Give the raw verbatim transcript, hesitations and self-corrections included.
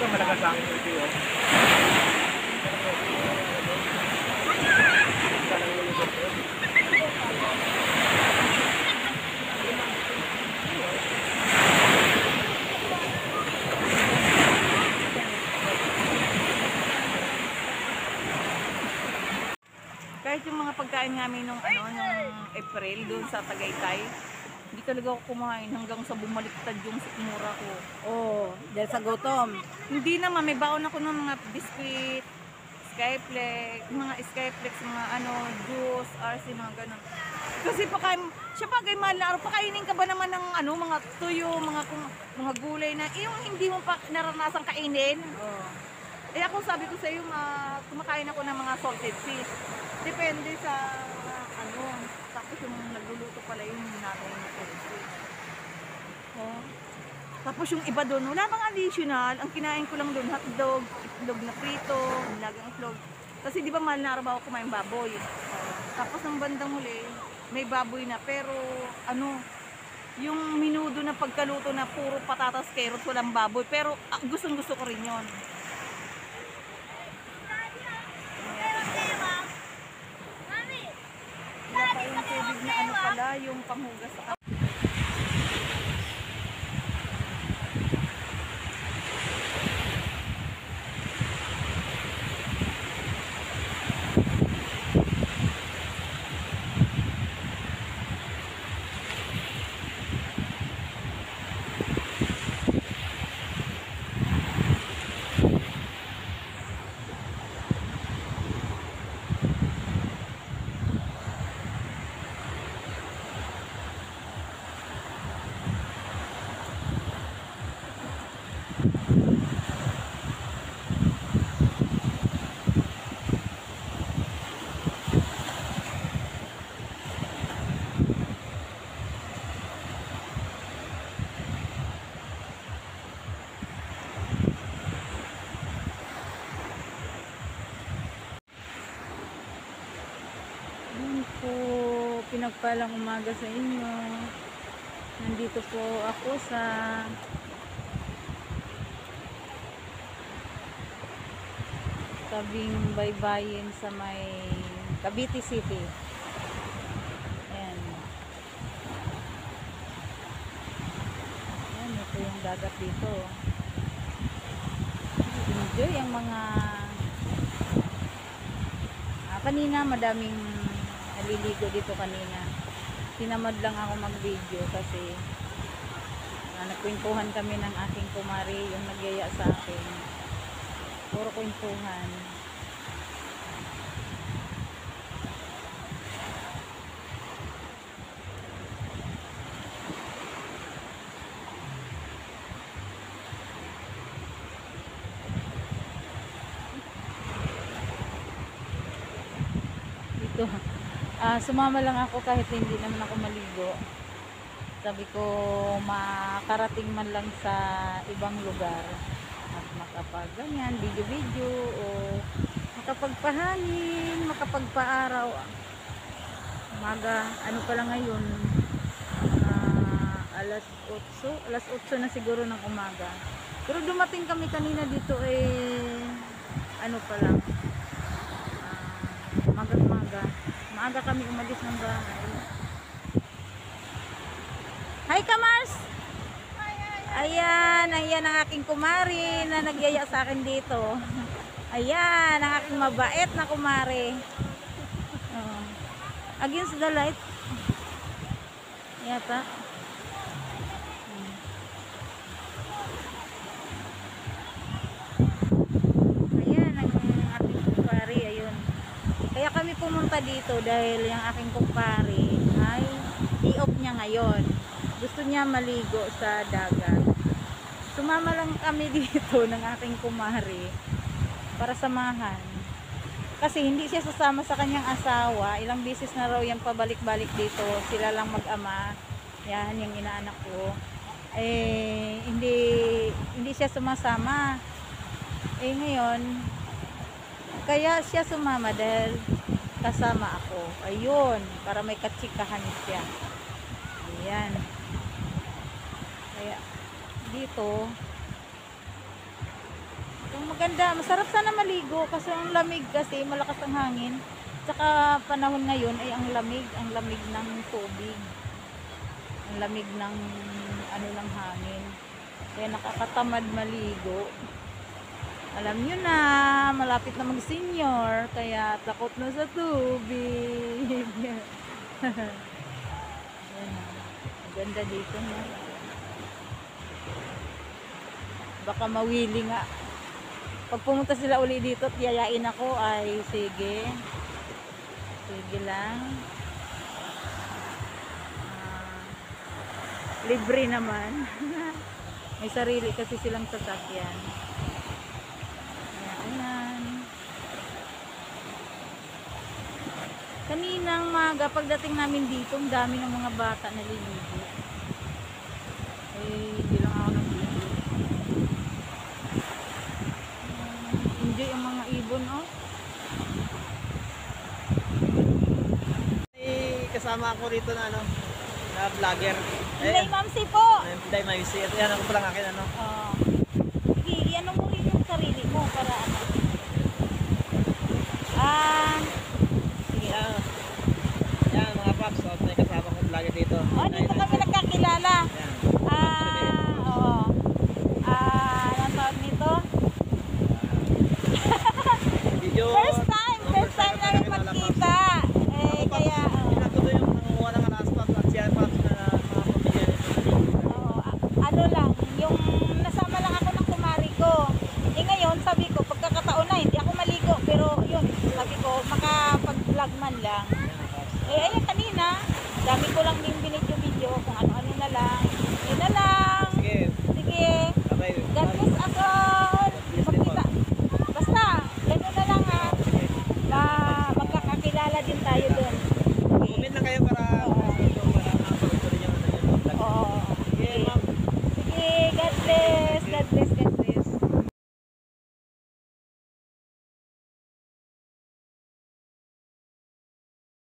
Ito malakas ang ito oh. Kahit yung mga pagkain namin nung ano, nung April doon sa Tagaytay, hindi talaga ako kumain hanggang sa bumaliktad yung sikmura ko. Oh, dahil sa gutom. Hindi naman, may baon ako ng mga biscuit, skyflex, mga skyflex, mga ano, juice, R C, mga ganun. Kasi pakain, siya bagay mahal na araw, pakainin ka ba naman ng ano, mga tuyo, mga kung, mga gulay na, eh, yung hindi mo pa naranasang kainin. Oh. Eh ako sabi ko sa iyo, ma, kumakain ako ng mga salted fish. Depende sa uh, ano, tapos yung nagluluto pala yung natin yung salted fish. Oh. Tapos yung iba doon, wala bang additional, ang kinain ko lang doon, hotdog, itlog na prito, nilagang itlog. Kasi di ba mahal na araw ako kumain baboy. Oh. Tapos ng bandang huli, may baboy na, pero ano, yung minudo na pagkaluto na puro patatas, carrots, walang baboy. Pero uh, gustong gusto ko rin yun. Wala pa yung tubig na ano pala, yung panghugas sa Po, pinagpalang umaga sa inyo. Nandito po ako sa tabing baybayin sa may Cavite City. Ayan. Ayan, ito yung dagat dito. Enjoy ang mga ah, kanina madaming naliligo dito kanina. Tinamad lang ako mag-video kasi uh, nagkwentuhan kami ng aking kumari, yung nagyaya sa akin. Puro kwentuhan. Dito. Uh, sumama lang ako kahit hindi naman ako maligo. Sabi ko makarating man lang sa ibang lugar at makapag ganyan, video-video o makapagpahangin, makapagpaaraw. Umaga, ano pala ngayon, uh, alas otso, alas otso na siguro ng umaga. Pero dumating kami kanina dito eh ano pa lang, uh, maga-maga. Maaga kami umalis ng bahay. Hi Kamars! Ayan, ayan ang aking kumari na nagyaya sa akin dito. Ayan, ang aking mabait na kumari. Oh. Against the light. Yata. Ayan, ang aking kumari. Ayun. Kaya kami pumunta dito dahil yung aking kumpare ay i-off niya ngayon. Gusto niya maligo sa dagat. Sumama lang kami dito ng aking kumare para samahan. Kasi hindi siya sasama sa kanyang asawa. Ilang beses na raw yan pabalik-balik dito. Sila lang mag-ama. Yan, yung inaanak ko. Eh, hindi, hindi siya sumasama. Eh, ngayon, kaya siya sumama dahil kasama ako. Ayun, para may katsikahan siya. Ayan. Kaya dito Kung maganda, masarap sana maligo kasi ang lamig kasi, malakas ang hangin. Tsaka panahon ngayon ay ang lamig, ang lamig ng tubig. Ang lamig ng ano ng hangin. Kaya nakakatamad maligo. Alam nyo na, malapit na mag-senior, kaya takot na sa tubig. Yan. Ang ganda dito, no? Baka mawili nga. Pag pumunta sila uli dito at yayain ako, ay sige. Sige lang. Ah, libre naman. May sarili kasi silang sasakyan. Ayan. Kaninang maga, pagdating namin dito, ang dami ng mga bata na liligo. Eh, hindi lang ako nagligo. Enjoy ang mga ibon, oh. May kasama ako rito na ano, na vlogger. Hindi, Ma'am Si po. Hindi, may si. Yan ako pala akin ano. Oh. Sige, ano mo rin yung sarili mo para ano. Ah, sige. Yan. Yan mga paps, so, may kasama akong vlogger dito. Oh, dito kami nagkakilala. Yan. Ah, oo. Ah, anong tawag nito? Video. First time, first time namin magkita. Eh, kaya, oh. Pinatuloy yung nanguha ng alas paps at siya paps na mga pamilya nito. Oo, a- ano lang, yung nasama lang ako ng kumari ko. Eh ngayon, sabi ko, pagkakataon na, hindi ako maligo. Pero yun, sabi ko, makapag-vlog man lang. Eh, ayun kanina, dami ko lang din binidyo-video kung ano-ano na lang. Yun na lang. Sige. Sige. Sabay. God bless us all. Magkita. Basta, gano'n na lang ha. Ma magkakakilala din tayo dun. Comment lang kayo para para mapag-tuloy yung ano yung vlog. Oo. Sige, ma'am. Sige, God bless. God bless